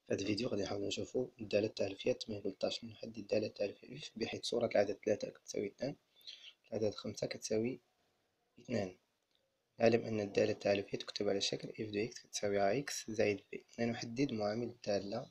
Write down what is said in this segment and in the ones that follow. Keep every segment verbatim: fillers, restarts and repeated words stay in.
في هذا الفيديو غادي نحاولو نشوفو الدالة التعريفية التمرين تلطاش. نحدد الدالة التعريفية if بحيث صورة العدد ثلاثة كتساوي اثنان، العدد خمسة كتساوي اثنان. نعلم أن الدالة التعريفية تكتب على شكل if دو x كتساوي ax زائد b. نحدد معامل الدالة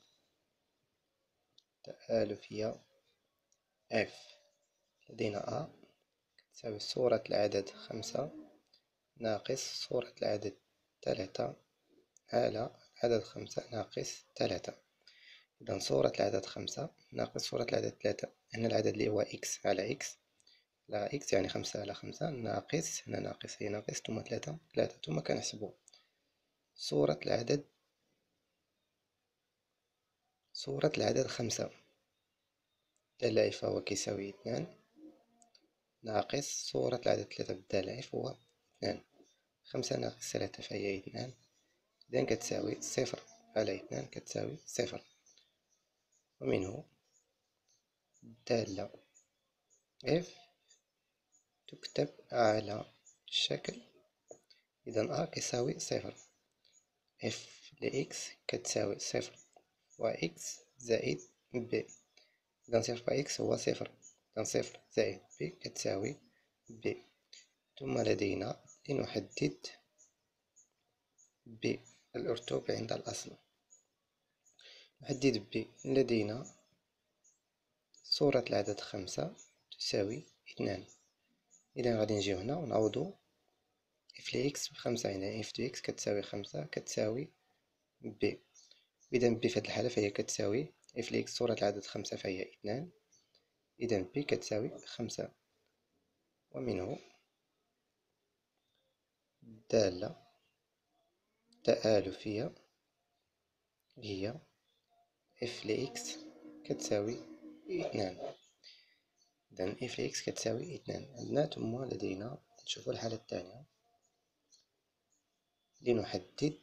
التآلفية f. لدينا a كتساوي صورة العدد خمسة ناقص صورة العدد ثلاثة على العدد خمسة ناقص ثلاثة. إذا صورة العدد خمسة ناقص صورة العدد ثلاثة، هنا العدد اللي هو إكس على إكس على إكس يعني خمسة على خمسة ناقص هنا ناقص هي ناقص ثم ثلاثة ثلاثة ثم كنحسبو صورة العدد صورة العدد خمسة بالدالة إف هو كيساوي اثنان ناقص صورة العدد ثلاثة بالدالة إف هو اثنان. خمسة ناقص ثلاثة فهي اثنان، إذن كتساوي صفر على اثنان كتساوي صفر. ومنه الدالة إف تكتب على الشكل إذا أ كيساوي صفر إف لإكس كتساوي صفر وإكس زائد بي. إذا صفر وإكس هو صفر، إذا صفر زائد بي كتساوي بي. ثم لدينا لنحدد بي الأرتوب عند الأصل. نحدد بي، لدينا صورة العدد خمسة تساوي اثنان. إذا غادي نجيو هنا ونعوضو إف لإكس بخمسة، يعني إف دو إكس كتساوي خمسة كتساوي بي. إذا بي في هذه الحالة فهي كتساوي إف لإكس صورة العدد خمسة فهي اثنان، إذا بي كتساوي خمسة. ومنه الدالة التآلفية هي إف لإكس كتساوي اثنان. إذا إف لإكس كتساوي اثنان عندنا. ثم لدينا نشوفو الحالة الثانية لنحدد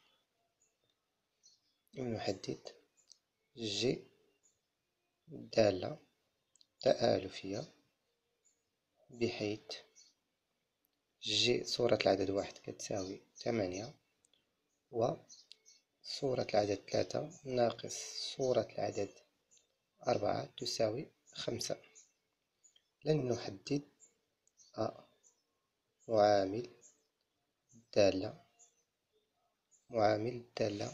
لنحدد جي دالة تآلفية بحيث جي صورة العدد واحد كتساوي ثمانية وصورة العدد ثلاثة ناقص صورة العدد أربعة تساوي خمسة. لن نحدد أ معامل الدالة معامل الدالة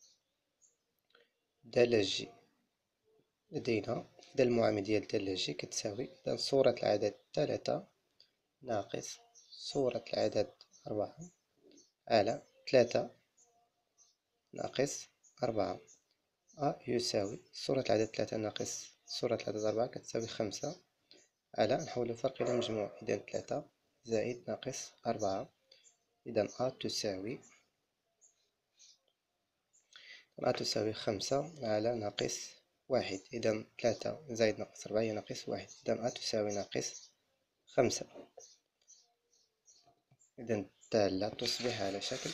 دالة جي. لدينا إذا المعامل ديال دالة جي كتساوي إذا صورة العدد ثلاثة ناقص صورة العدد أربعة على ثلاثة ناقص أربعة. أ يساوي صورة العدد ثلاثة ناقص صورة العدد أربعة كتساوي خمسة على نحول الفرق إلى مجموع، إذا ثلاثة زائد ناقص أربعة. إذا أ تساوي أ تساوي خمسة على ناقص واحد، إذا ثلاثة زائد ناقص أربعة هي ناقص واحد، إذا أ تساوي ناقص خمسة. إذا الدالة تصبح على شكل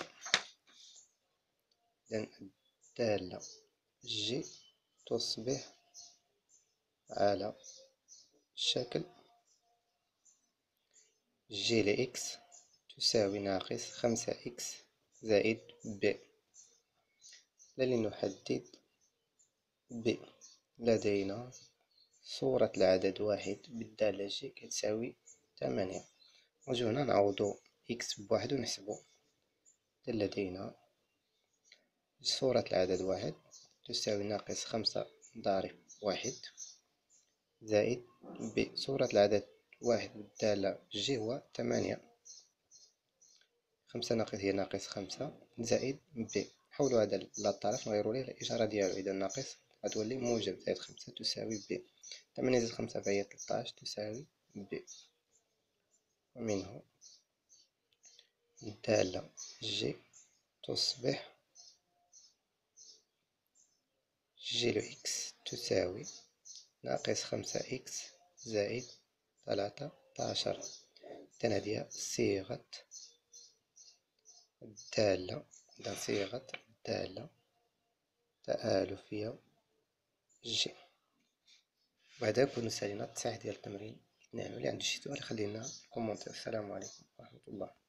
إذا الدالة جي تصبح على شكل جي لإكس تساوي ناقص خمسة إكس زائد ب. لنحدد ب، لدينا صورة العدد واحد بالدالة جي كتساوي ثمانية، نجو هنا نعوضو إكس بواحد ونحسبو. لدينا صورة العدد واحد تساوي ناقص خمسة ضارب واحد زائد ب. صورة العدد واحد بالدالة جي هو ثمانية، خمسة ناقص هي ناقص خمسة زائد ب. نحولو هذا للطرف نغيرو ليه الإشارة ديالو، إذا ناقص غتولي موجب زائد خمسة تساوي ب. ثمانية زائد خمسة فهي تلطاش تساوي ب. ومنه الدالة جي تصبح جي لو إكس تساوي ناقص خمسة إكس زائد ثلاثة عشر. إذن هذه صيغة الدالة إذا صيغة الدالة تآلفية جي. وهذا يكون سالينا التصحيح ديال التمرين. نعم، اللي عنده شي سؤال خلينا كومونتير. السلام عليكم ورحمة الله.